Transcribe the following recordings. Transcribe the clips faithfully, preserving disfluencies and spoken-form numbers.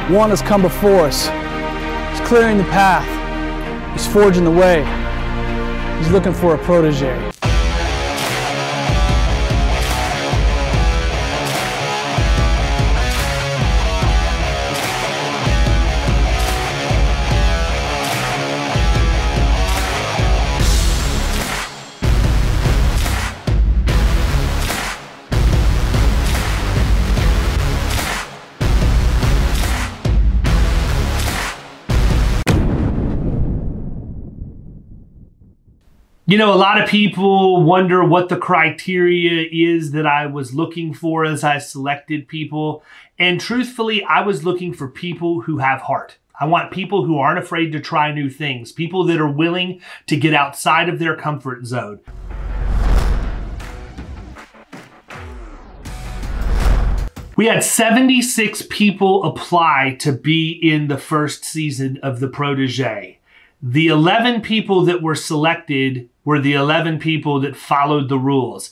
One has come before us. He's clearing the path. He's forging the way. He's looking for a protege. You know, a lot of people wonder what the criteria is that I was looking for as I selected people. And truthfully, I was looking for people who have heart. I want people who aren't afraid to try new things, people that are willing to get outside of their comfort zone. We had seventy-six people apply to be in the first season of The Protege. The eleven people that were selected were the eleven people that followed the rules.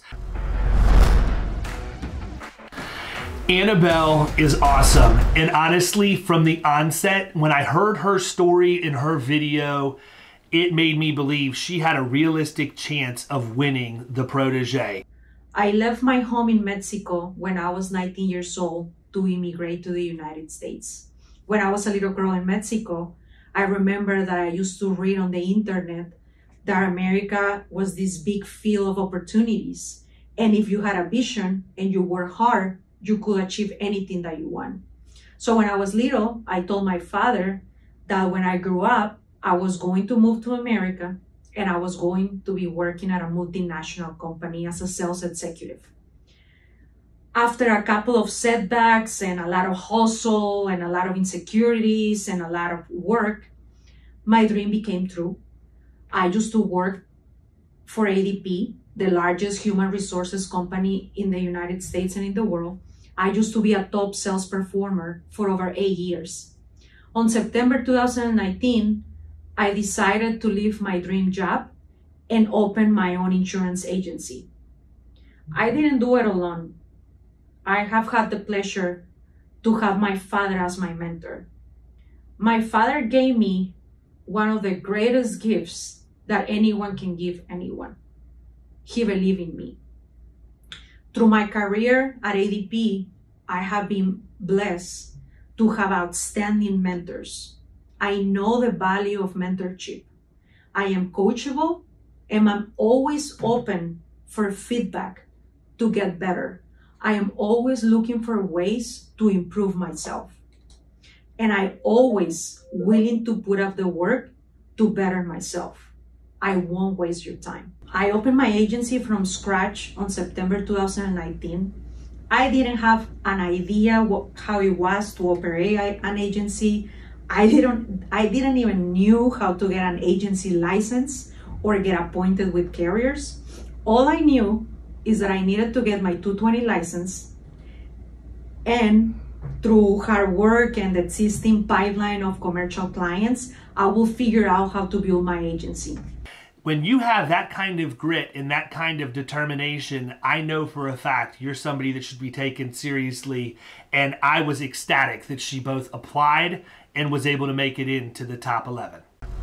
Annabelle is awesome. And honestly, from the onset, when I heard her story in her video, it made me believe she had a realistic chance of winning The Protege. I left my home in Mexico when I was nineteen years old to immigrate to the United States. When I was a little girl in Mexico, I remember that I used to read on the internet that America was this big field of opportunities. And if you had a vision and you work hard, you could achieve anything that you want. So when I was little, I told my father that when I grew up, I was going to move to America and I was going to be working at a multinational company as a sales executive. After a couple of setbacks and a lot of hustle and a lot of insecurities and a lot of work, my dream became true. I used to work for A D P, the largest human resources company in the United States and in the world. I used to be a top sales performer for over eight years. On September two thousand nineteen, I decided to leave my dream job and open my own insurance agency. I didn't do it alone. I have had the pleasure to have my father as my mentor. My father gave me one of the greatest gifts that anyone can give anyone. He believed in me. Through my career at A D P, I have been blessed to have outstanding mentors. I know the value of mentorship. I am coachable and I'm always open for feedback to get better. I am always looking for ways to improve myself. And I always willing to put up the work to better myself. I won't waste your time. I opened my agency from scratch on September two thousand nineteen. I didn't have an idea what, how it was to operate an agency. I didn't, I didn't even knew how to get an agency license or get appointed with carriers. All I knew is that I needed to get my two twenty license, and through hard work and the existing pipeline of commercial clients, I will figure out how to build my agency. When you have that kind of grit and that kind of determination, I know for a fact you're somebody that should be taken seriously. And I was ecstatic that she both applied and was able to make it into the top eleven.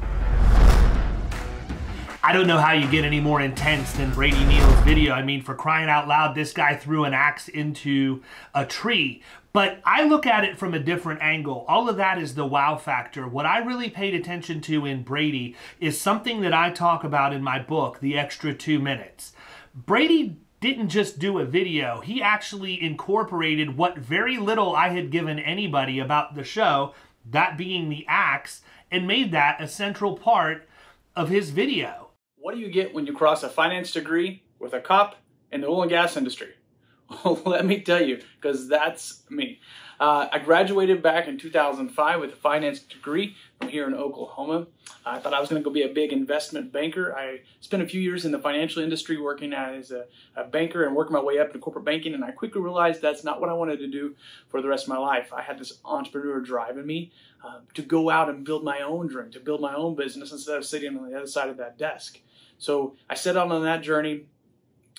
I don't know how you get any more intense than Brady Neal's video. I mean, for crying out loud, this guy threw an axe into a tree. But I look at it from a different angle. All of that is the wow factor. What I really paid attention to in Brady is something that I talk about in my book, The Extra Two Minutes. Brady didn't just do a video. He actually incorporated what very little I had given anybody about the show, that being the axe, and made that a central part of his video. What do you get when you cross a finance degree with a cop in the oil and gas industry? Well, let me tell you, because that's me. Uh, I graduated back in two thousand five with a finance degree from here in Oklahoma. I thought I was going to go be a big investment banker. I spent a few years in the financial industry working as a, a banker and working my way up into corporate banking, and I quickly realized that's not what I wanted to do for the rest of my life. I had this entrepreneur drive in me uh, to go out and build my own dream, to build my own business instead of sitting on the other side of that desk. So I set out on that journey.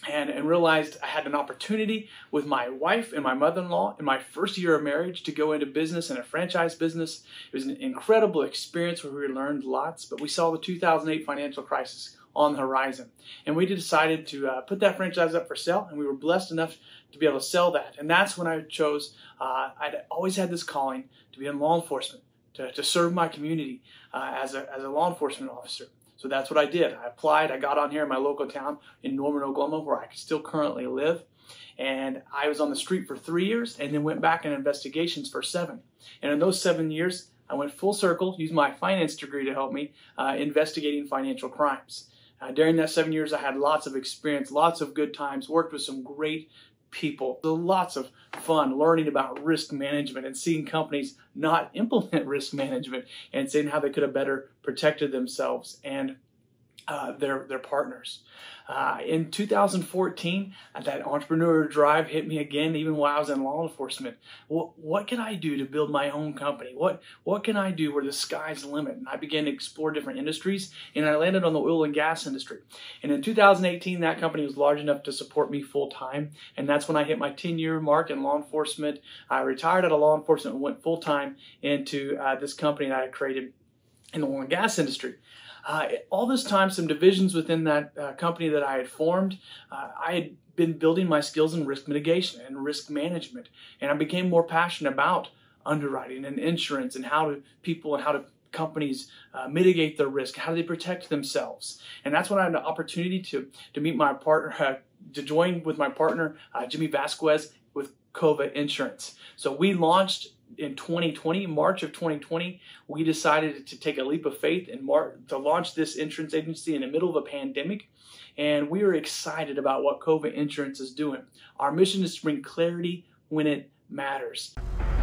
and, and realized I had an opportunity with my wife and my mother-in-law in my first year of marriage to go into business and a franchise business. It was an incredible experience where we learned lots, but we saw the two thousand eight financial crisis on the horizon. And we decided to uh, put that franchise up for sale, and we were blessed enough to be able to sell that. And that's when I chose, uh, I'd always had this calling to be in law enforcement, to, to serve my community uh, as, a, as a law enforcement officer. So that's what I did. I applied, I got on here in my local town in Norman, Oklahoma, where I still currently live. And I was on the street for three years and then went back in investigations for seven. And in those seven years, I went full circle, used my finance degree to help me, uh, investigating financial crimes. Uh, during that seven years, I had lots of experience, lots of good times, worked with some great people. So lots of fun learning about risk management and seeing companies not implement risk management and seeing how they could have better protected themselves and uh, their, their partners. Uh, in two thousand fourteen, that entrepreneur drive hit me again, even while I was in law enforcement. What, what can I do to build my own company? What, what can I do where the sky's the limit? And I began to explore different industries, and I landed on the oil and gas industry. And in two thousand eighteen, that company was large enough to support me full time, and that's when I hit my ten-year mark in law enforcement. I retired out of law enforcement and went full time into uh, this company that I created in the oil and gas industry. Uh, all this time, some divisions within that uh, company that I had formed, uh, I had been building my skills in risk mitigation and risk management, and I became more passionate about underwriting and insurance and how do people and how do companies uh, mitigate their risk, how do they protect themselves. And that's when I had an opportunity to, to meet my partner, uh, to join with my partner, uh, Jimmy Vasquez, with Cova Insurance. So we launched in twenty twenty, March of twenty twenty, we decided to take a leap of faith and mar to launch this insurance agency in the middle of a pandemic. And we are excited about what Cova Insurance is doing. Our mission is to bring clarity when it matters.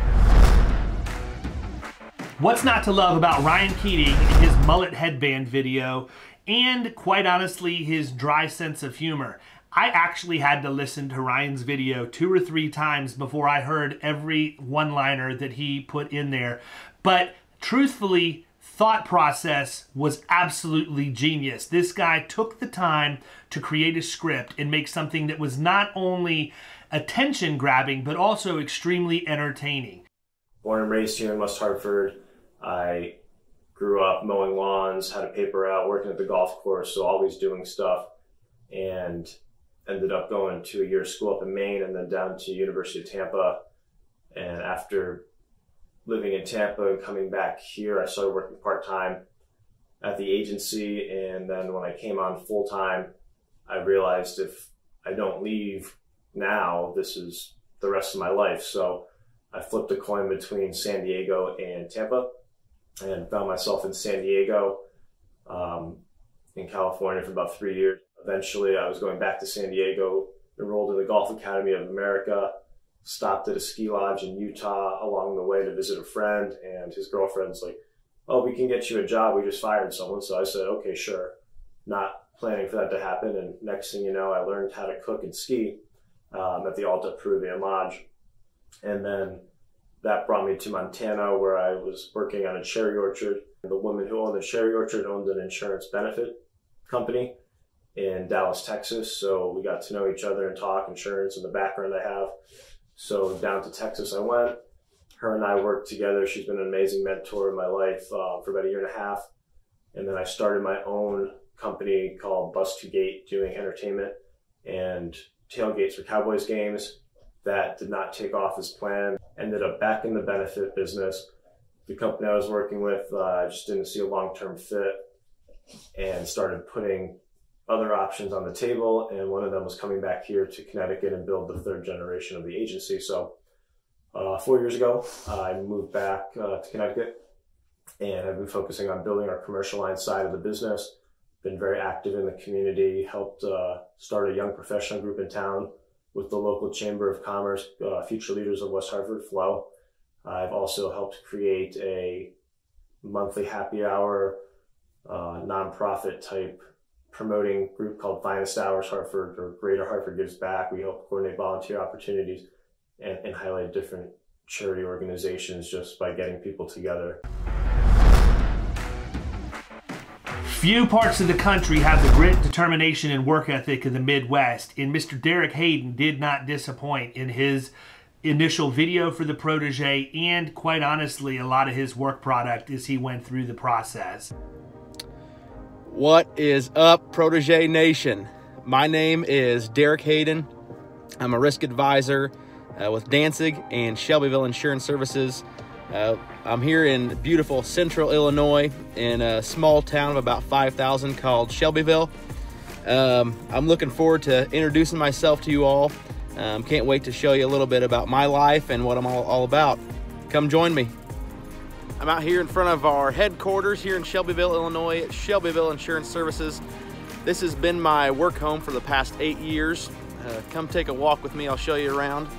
What's not to love about Ryan Keating and his mullet headband video, and quite honestly, his dry sense of humor? I actually had to listen to Ryan's video two or three times before I heard every one-liner that he put in there. But truthfully, thought process was absolutely genius. This guy took the time to create a script and make something that was not only attention-grabbing, but also extremely entertaining. Born and raised here in West Hartford, I grew up mowing lawns, had a paper out, working at the golf course, so always doing stuff. And ended up going to a year of school up in Maine and then down to University of Tampa. And after living in Tampa and coming back here, I started working part-time at the agency. And then when I came on full-time, I realized if I don't leave now, this is the rest of my life. So I flipped a coin between San Diego and Tampa and found myself in San Diego, um, in California for about three years. Eventually, I was going back to San Diego, enrolled in the Golf Academy of America, stopped at a ski lodge in Utah along the way to visit a friend, and his girlfriend's like, oh, we can get you a job. We just fired someone. So I said, okay, sure. Not planning for that to happen. And next thing you know, I learned how to cook and ski um, at the Alta Peruvian Lodge. And then that brought me to Montana, where I was working on a cherry orchard. The woman who owned the cherry orchard owned an insurance benefit company in Dallas, Texas. So we got to know each other and talk insurance and the background I have. So down to Texas I went. Her and I worked together. She's been an amazing mentor in my life uh, for about a year and a half. And then I started my own company called Bus to Gate, doing entertainment and tailgates for Cowboys games. That did not take off as planned. Ended up back in the benefit business. The company I was working with uh, just didn't see a long-term fit and started putting other options on the table, and one of them was coming back here to Connecticut and build the third generation of the agency. So uh, four years ago, uh, I moved back uh, to Connecticut, and I've been focusing on building our commercial line side of the business. Been very active in the community, helped uh, start a young professional group in town with the local Chamber of Commerce, uh, Future Leaders of West Hartford, Flow. I've also helped create a monthly happy hour, uh, nonprofit type promoting group called Finest Hours Hartford, or Greater Hartford Gives Back. We help coordinate volunteer opportunities and, and highlight different charity organizations just by getting people together. Few parts of the country have the grit, determination, and work ethic of the Midwest, and Mister Derek Hayden did not disappoint in his initial video for the Protege, and quite honestly, a lot of his work product as he went through the process. What is up, Protege Nation? My name is Derek Hayden. I'm a risk advisor uh, with Danzig and Shelbyville Insurance Services. Uh, I'm here in beautiful central Illinois in a small town of about five thousand called Shelbyville. Um, I'm looking forward to introducing myself to you all. Um, can't wait to show you a little bit about my life and what I'm all, all about. Come join me. I'm out here in front of our headquarters here in Shelbyville, Illinois at Shelbyville Insurance Services. This has been my work home for the past eight years. Uh, come take a walk with me, I'll show you around.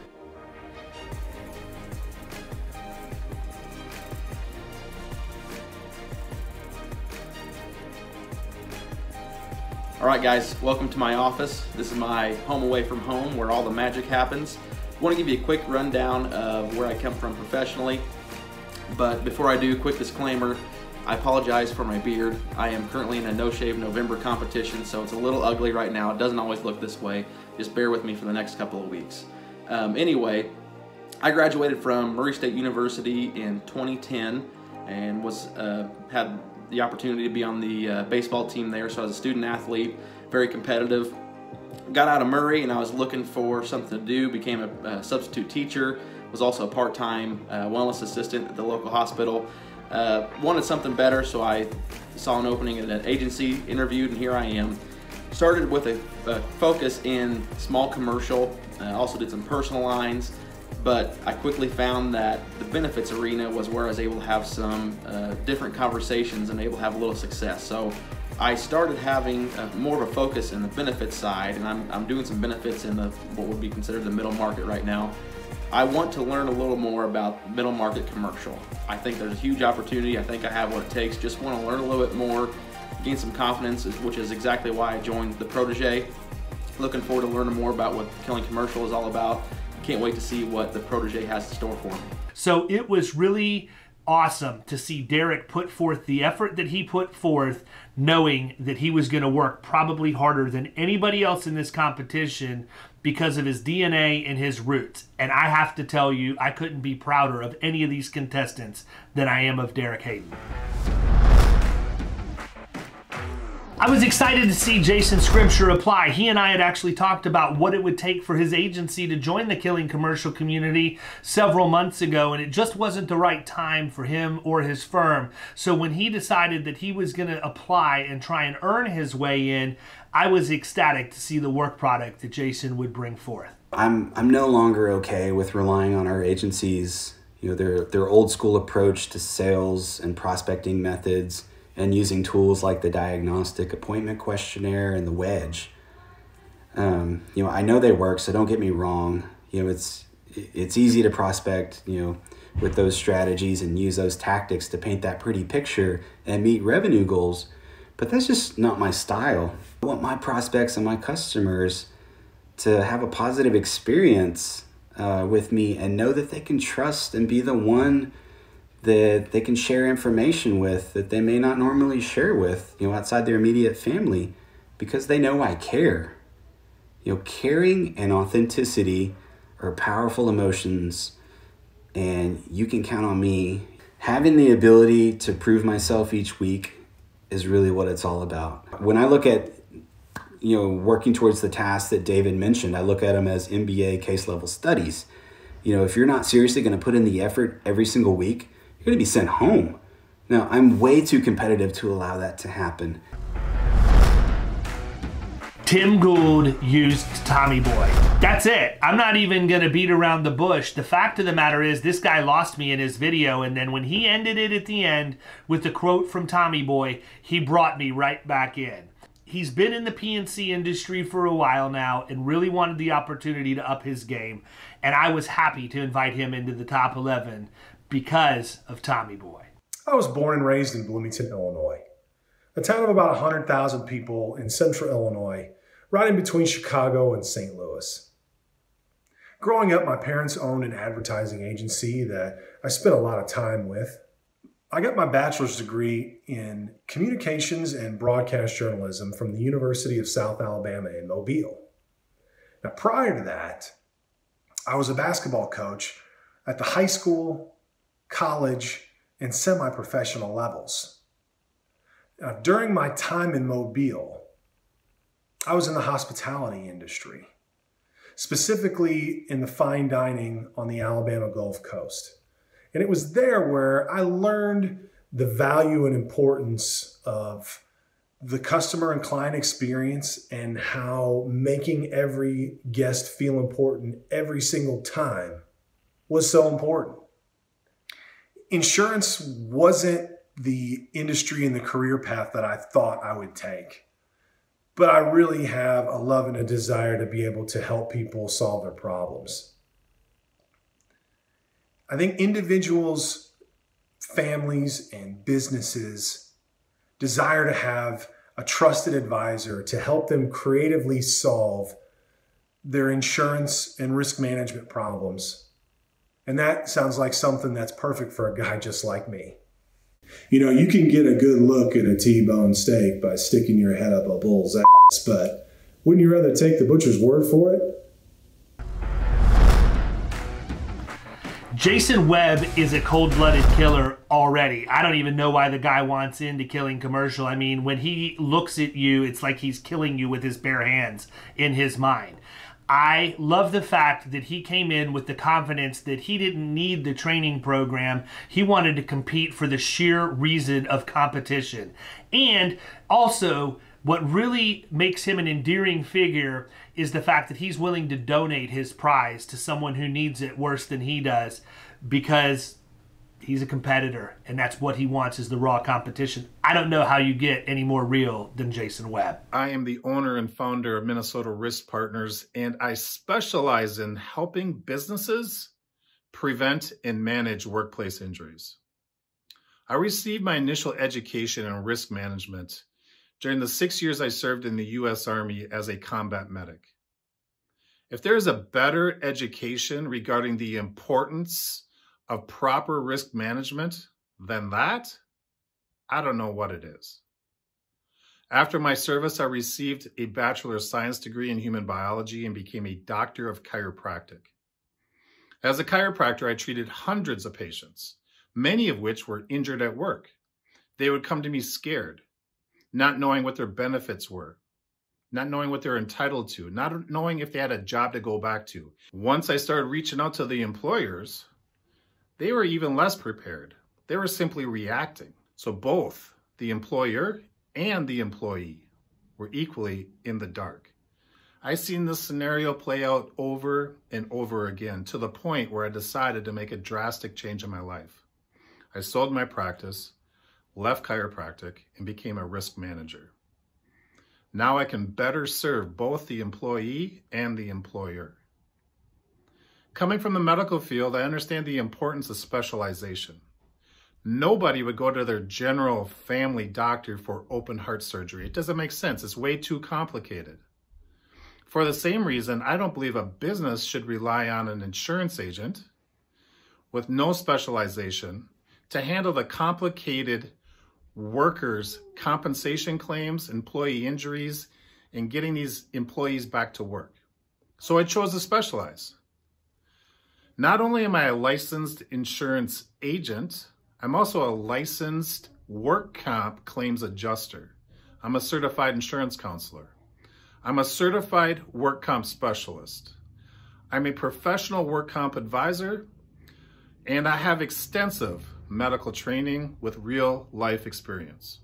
All right, guys, welcome to my office. This is my home away from home where all the magic happens. I want to give you a quick rundown of where I come from professionally. But before I do, quick disclaimer, I apologize for my beard. I am currently in a No Shave November competition, so it's a little ugly right now. It doesn't always look this way. Just bear with me for the next couple of weeks. Um, anyway, I graduated from Murray State University in twenty ten and was uh, had the opportunity to be on the uh, baseball team there. So I was a student athlete, very competitive. Got out of Murray and I was looking for something to do, became a, a substitute teacher, was also a part-time uh, wellness assistant at the local hospital. Uh, wanted something better, so I saw an opening at an agency, interviewed, and here I am. Started with a, a focus in small commercial, uh, also did some personal lines, but I quickly found that the benefits arena was where I was able to have some uh, different conversations and able to have a little success. So I started having uh, more of a focus in the benefits side, and I'm, I'm doing some benefits in the what would be considered the middle market right now. I want to learn a little more about middle market commercial. I think there's a huge opportunity. I think I have what it takes. Just want to learn a little bit more, gain some confidence, which is exactly why I joined the Protege. Looking forward to learning more about what Killing Commercial is all about. Can't wait to see what the Protege has in store for me. So it was really awesome to see Derek put forth the effort that he put forth, knowing that he was going to work probably harder than anybody else in this competition because of his D N A and his roots. And I have to tell you, I couldn't be prouder of any of these contestants than I am of Derek Hayden. I was excited to see Jason Scrimshire apply. He and I had actually talked about what it would take for his agency to join the Killing Commercial community several months ago, and it just wasn't the right time for him or his firm. So when he decided that he was going to apply and try and earn his way in, I was ecstatic to see the work product that Jason would bring forth. I'm I'm no longer okay with relying on our agencies, you know, their their old school approach to sales and prospecting methods, and using tools like the diagnostic appointment questionnaire and the wedge. Um, you know, I know they work, so don't get me wrong. You know, it's it's easy to prospect, you know, with those strategies and use those tactics to paint that pretty picture and meet revenue goals. But that's just not my style. I want my prospects and my customers to have a positive experience uh, with me and know that they can trust and be the one that they can share information with that they may not normally share with, you know, outside their immediate family, because they know I care. You know, caring and authenticity are powerful emotions, and you can count on me. Having the ability to prove myself each week is really what it's all about. When I look at, you know, working towards the tasks that David mentioned, I look at them as M B A case level studies. You know, if you're not seriously going to put in the effort every single week, you're going to be sent home. Now, I'm way too competitive to allow that to happen. Tim Gould used Tommy Boy. That's it. I'm not even going to beat around the bush. The fact of the matter is this guy lost me in his video, and then when he ended it at the end with the quote from Tommy Boy, he brought me right back in. He's been in the P and C industry for a while now and really wanted the opportunity to up his game, and I was happy to invite him into the top eleven because of Tommy Boy. I was born and raised in Bloomington, Illinois, a town of about one hundred thousand people in central Illinois, right in between Chicago and Saint Louis. Growing up, my parents owned an advertising agency that I spent a lot of time with. I got my bachelor's degree in communications and broadcast journalism from the University of South Alabama in Mobile. Now, prior to that, I was a basketball coach at the high school, college, and semi-professional levels. Now, during my time in Mobile, I was in the hospitality industry, specifically in the fine dining on the Alabama Gulf Coast. And it was there where I learned the value and importance of the customer and client experience and how making every guest feel important every single time was so important. Insurance wasn't the industry and the career path that I thought I would take, but I really have a love and a desire to be able to help people solve their problems. I think individuals, families, and businesses desire to have a trusted advisor to help them creatively solve their insurance and risk management problems. And that sounds like something that's perfect for a guy just like me. You know, you can get a good look at a T-bone steak by sticking your head up a bull's ass, but wouldn't you rather take the butcher's word for it? Jason Webb is a cold-blooded killer already. I don't even know why the guy wants into killing commercial. I mean, when he looks at you, it's like he's killing you with his bare hands in his mind. I love the fact that he came in with the confidence that he didn't need the training program. He wanted to compete for the sheer reason of competition. And also, what really makes him an endearing figure is the fact that he's willing to donate his prize to someone who needs it worse than he does, because he's a competitor and that's what he wants, is the raw competition. I don't know how you get any more real than Jason Webb. I am the owner and founder of Minnesota Risk Partners, and I specialize in helping businesses prevent and manage workplace injuries. I received my initial education in risk management during the six years I served in the U S Army as a combat medic. If there is a better education regarding the importance of proper risk management than that, I don't know what it is. After my service, I received a Bachelor of Science degree in human biology and became a doctor of chiropractic. As a chiropractor, I treated hundreds of patients, many of which were injured at work. They would come to me scared, not knowing what their benefits were, not knowing what they're entitled to, not knowing if they had a job to go back to. Once I started reaching out to the employers, they were even less prepared. They were simply reacting. So both the employer and the employee were equally in the dark. I've seen this scenario play out over and over again, to the point where I decided to make a drastic change in my life. I sold my practice, left chiropractic, and became a risk manager. Now I can better serve both the employee and the employer. Coming from the medical field, I understand the importance of specialization. Nobody would go to their general family doctor for open heart surgery. It doesn't make sense. It's way too complicated. For the same reason, I don't believe a business should rely on an insurance agent with no specialization to handle the complicated workers' compensation claims, employee injuries, and getting these employees back to work. So I chose to specialize. Not only am I a licensed insurance agent, I'm also a licensed work comp claims adjuster. I'm a certified insurance counselor. I'm a certified work comp specialist. I'm a professional work comp advisor, and I have extensive medical training with real life experience.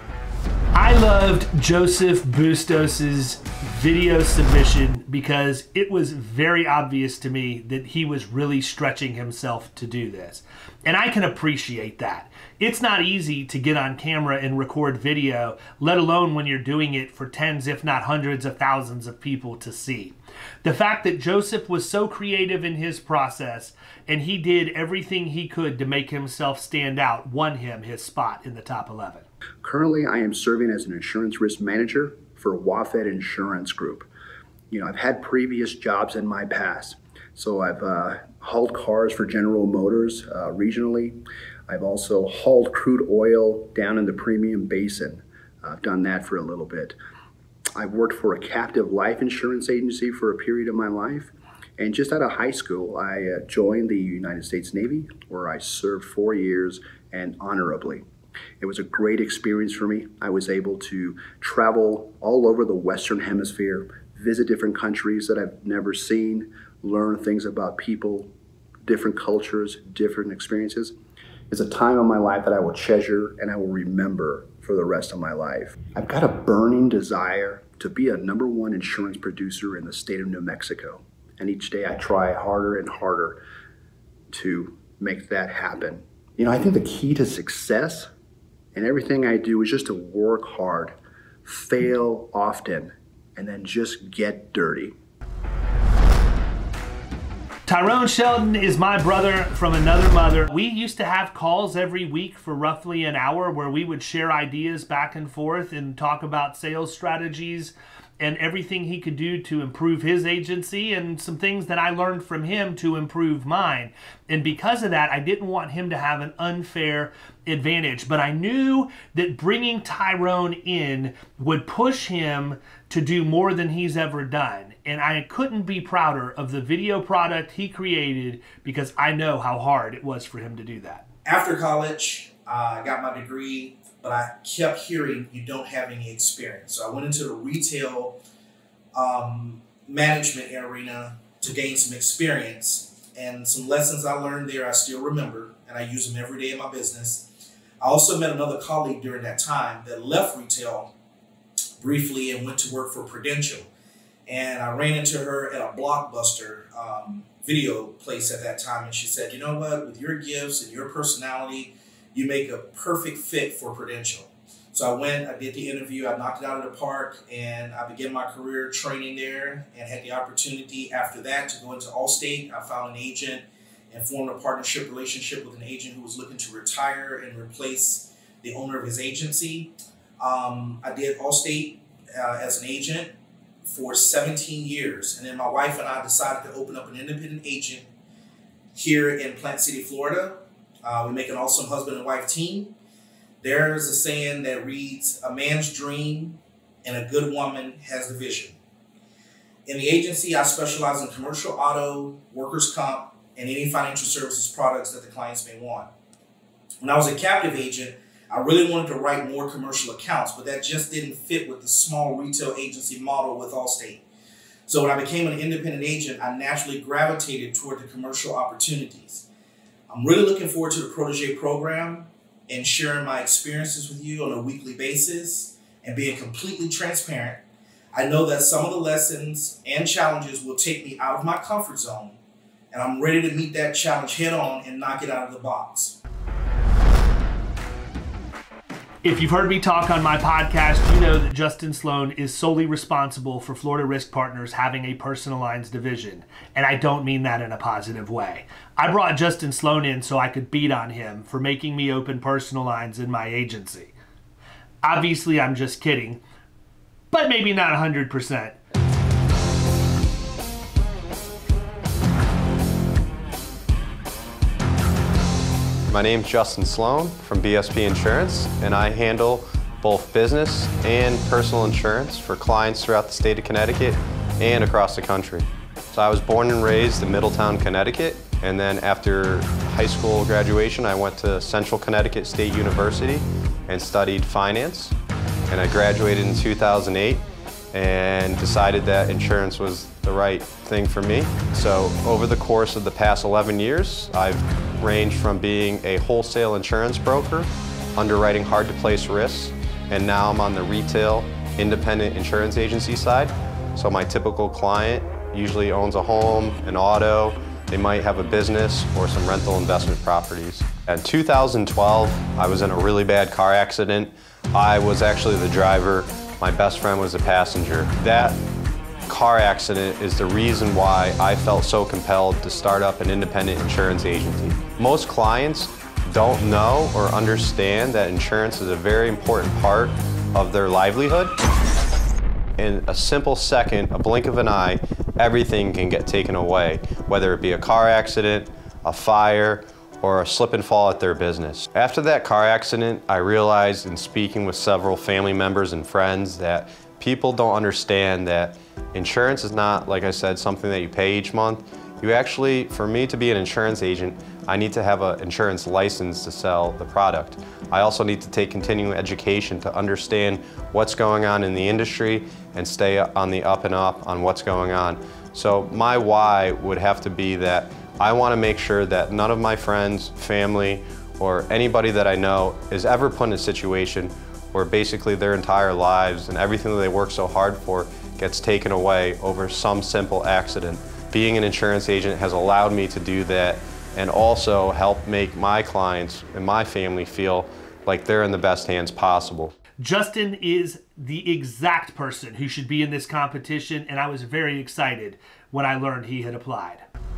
I loved Joseph Bustos's video submission because it was very obvious to me that he was really stretching himself to do this. And I can appreciate that. It's not easy to get on camera and record video, let alone when you're doing it for tens, if not hundreds of thousands of people to see. The fact that Joseph was so creative in his process and he did everything he could to make himself stand out won him his spot in the top eleven. Currently, I am serving as an insurance risk manager for W A F E D Insurance Group. You know, I've had previous jobs in my past. So I've uh, hauled cars for General Motors uh, regionally. I've also hauled crude oil down in the Premium Basin. I've done that for a little bit. I've worked for a captive life insurance agency for a period of my life. And just out of high school, I uh, joined the United States Navy, where I served four years and honorably. It was a great experience for me. I was able to travel all over the Western Hemisphere, visit different countries that I've never seen, learn things about people, different cultures, different experiences. It's a time of my life that I will treasure and I will remember for the rest of my life. I've got a burning desire to be a number one insurance producer in the state of New Mexico. And each day I try harder and harder to make that happen. You know, I think the key to success in everything I do is just to work hard, fail often, and then just get dirty. Tyrone Sheldon is my brother from another mother. We used to have calls every week for roughly an hour where we would share ideas back and forth and talk about sales strategies and everything he could do to improve his agency and some things that I learned from him to improve mine. And because of that, I didn't want him to have an unfair advantage. But I knew that bringing Tyrone in would push him to do more than he's ever done. And I couldn't be prouder of the video product he created because I know how hard it was for him to do that. After college, uh, I got my degree, but I kept hearing you don't have any experience. So I went into the retail um, management arena to gain some experience, and some lessons I learned there I still remember, and I use them every day in my business. I also met another colleague during that time that left retail briefly and went to work for Protege. And I ran into her at a Blockbuster um, video place at that time, and she said, you know what, with your gifts and your personality, you make a perfect fit for Prudential. So I went, I did the interview, I knocked it out of the park, and I began my career training there and had the opportunity after that to go into Allstate. I found an agent and formed a partnership relationship with an agent who was looking to retire and replace the owner of his agency. Um, I did Allstate uh, as an agent for seventeen years. And then my wife and I decided to open up an independent agent here in Plant City, Florida. Uh, we make an awesome husband and wife team. There's a saying that reads, a man's dream and a good woman has the vision. In the agency, I specialize in commercial auto, workers' comp, and any financial services products that the clients may want. When I was a captive agent, I really wanted to write more commercial accounts, but that just didn't fit with the small retail agency model with Allstate. So when I became an independent agent, I naturally gravitated toward the commercial opportunities. I'm really looking forward to the Protege program and sharing my experiences with you on a weekly basis and being completely transparent. I know that some of the lessons and challenges will take me out of my comfort zone, and I'm ready to meet that challenge head on and knock it out of the box. If you've heard me talk on my podcast, you know that Justin Sloan is solely responsible for Florida Risk Partners having a personal lines division. And I don't mean that in a positive way. I brought Justin Sloan in so I could beat on him for making me open personal lines in my agency. Obviously, I'm just kidding, but maybe not one hundred percent. My name's Justin Sloan from B S P Insurance, and I handle both business and personal insurance for clients throughout the state of Connecticut and across the country. So I was born and raised in Middletown, Connecticut, and then after high school graduation, I went to Central Connecticut State University and studied finance. And I graduated in two thousand eight and decided that insurance was the right thing for me. So over the course of the past eleven years, I've ranged from being a wholesale insurance broker, underwriting hard-to-place risks, and now I'm on the retail independent insurance agency side. So my typical client usually owns a home, an auto, they might have a business or some rental investment properties. In two thousand twelve, I was in a really bad car accident. I was actually the driver. My best friend was the passenger. That car accident is the reason why I felt so compelled to start up an independent insurance agency. Most clients don't know or understand that insurance is a very important part of their livelihood. In a simple second, a blink of an eye, everything can get taken away, whether it be a car accident, a fire, or a slip and fall at their business. After that car accident, I realized in speaking with several family members and friends that people don't understand that insurance is not, like I said, something that you pay each month. You actually, for me to be an insurance agent, I need to have an insurance license to sell the product. I also need to take continuing education to understand what's going on in the industry and stay on the up and up on what's going on. So my why would have to be that I want to make sure that none of my friends, family, or anybody that I know is ever put in a situation where basically their entire lives and everything that they work so hard for gets taken away over some simple accident. Being an insurance agent has allowed me to do that and also help make my clients and my family feel like they're in the best hands possible. Justin is the exact person who should be in this competition, and I was very excited when I learned he had applied.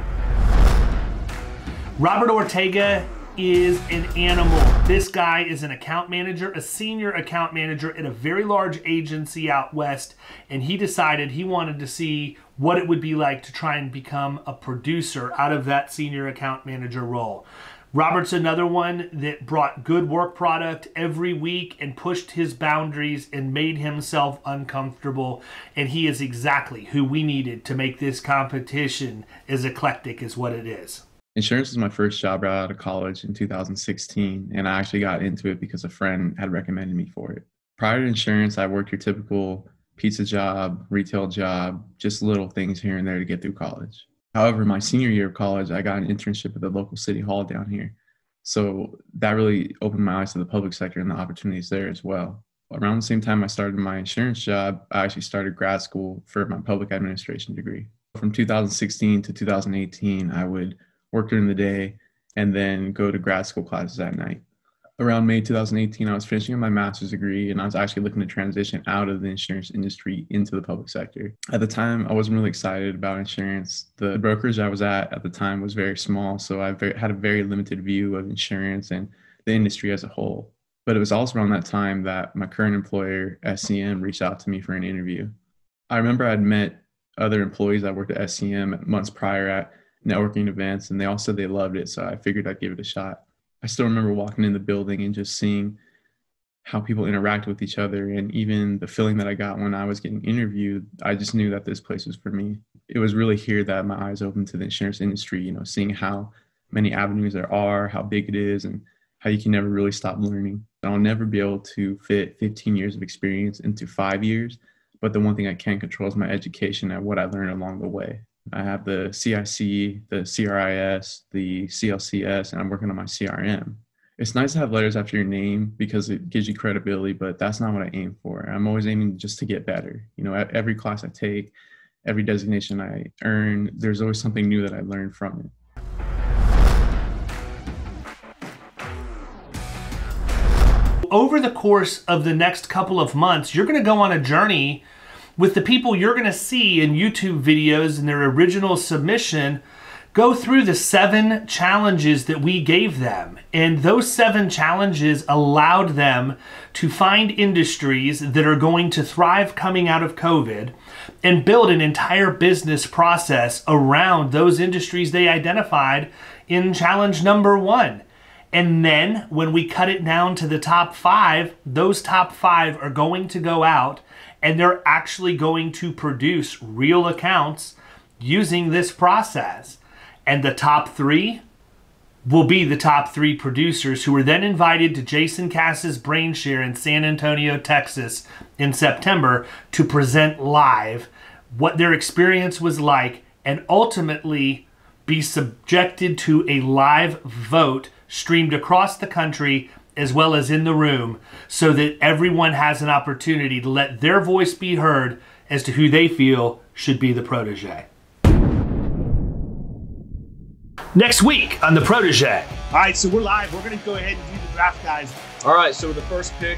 Robert Ortega is an animal. This guy is an account manager, a senior account manager at a very large agency out west, and he decided he wanted to see what it would be like to try and become a producer out of that senior account manager role. Robert's another one that brought good work product every week and pushed his boundaries and made himself uncomfortable, and he is exactly who we needed to make this competition as eclectic as what it is. Insurance was my first job right out of college in two thousand sixteen, and I actually got into it because a friend had recommended me for it. Prior to insurance, I worked your typical pizza job, retail job, just little things here and there to get through college. However, my senior year of college, I got an internship at the local city hall down here. So that really opened my eyes to the public sector and the opportunities there as well. Around the same time I started my insurance job, I actually started grad school for my public administration degree. From two thousand sixteen to two thousand eighteen, I would work during the day and then go to grad school classes at night. Around May two thousand eighteen, I was finishing up my master's degree, and I was actually looking to transition out of the insurance industry into the public sector. At the time, I wasn't really excited about insurance. The brokerage I was at at the time was very small, so I very, had a very limited view of insurance and the industry as a whole. But it was also around that time that my current employer, S C M, reached out to me for an interview. I remember I'd met other employees that worked at S C M months prior at networking events, and they all said they loved it, so I figured I'd give it a shot. I still remember walking in the building and just seeing how people interact with each other, and even the feeling that I got when I was getting interviewed, I just knew that this place was for me. It was really here that my eyes opened to the insurance industry, you know, seeing how many avenues there are, how big it is, and how you can never really stop learning. I'll never be able to fit fifteen years of experience into five years, but the one thing I can control is my education and what I learned along the way. I have the C I C, the C R I S, the C L C S, and I'm working on my C R M. It's nice to have letters after your name because it gives you credibility, but that's not what I aim for. I'm always aiming just to get better. You know, at every class I take, every designation I earn, there's always something new that I learn from it. Over the course of the next couple of months, you're going to go on a journey with the people you're going to see in YouTube videos in their original submission, go through the seven challenges that we gave them. And those seven challenges allowed them to find industries that are going to thrive coming out of COVID and build an entire business process around those industries they identified in challenge number one. And then when we cut it down to the top five, those top five are going to go out and they're actually going to produce real accounts using this process. And the top three will be the top three producers who are then invited to Jason Cass's BrainShare in San Antonio, Texas in September to present live what their experience was like and ultimately be subjected to a live vote streamed across the country as well as in the room, so that everyone has an opportunity to let their voice be heard as to who they feel should be the protege. Next week on the Protege. All right, so we're live. We're going to go ahead and do the draft, guys. All right, so the first pick.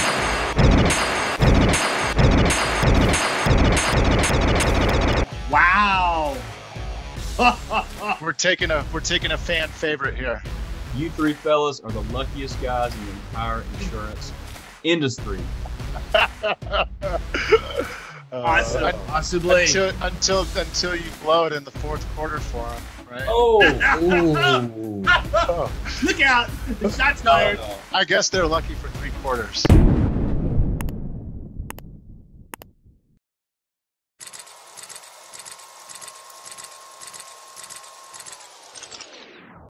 Wow. we're taking a we're taking a fan favorite here. You three fellas are the luckiest guys in the entire insurance industry. uh, awesome. Possibly. Until, until until you blow it in the fourth quarter for them. right? Oh, ooh. Oh. Look out! The shot's fired. I guess they're lucky for three quarters.